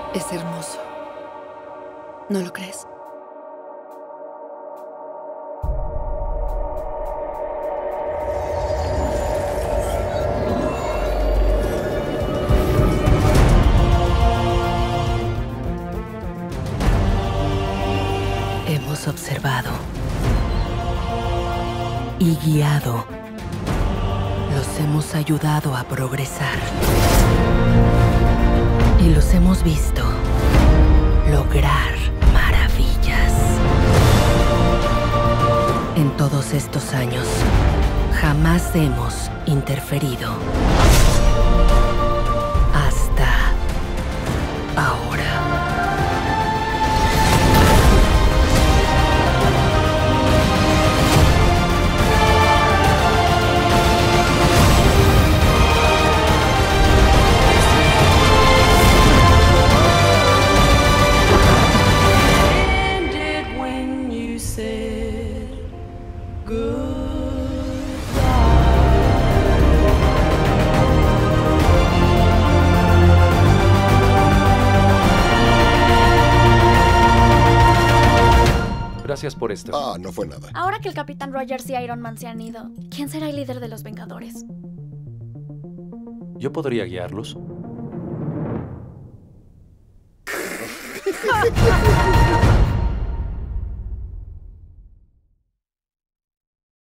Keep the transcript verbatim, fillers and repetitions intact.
Es hermoso. ¿No lo crees? Hemos observado y guiado. Los hemos ayudado a progresar. Y los hemos visto lograr maravillas. En todos estos años, jamás hemos interferido. Hasta ahora. Gracias por esto. Ah, no fue nada. Ahora que el Capitán Rogers y Iron Man se han ido, ¿quién será el líder de los Vengadores? Yo podría guiarlos.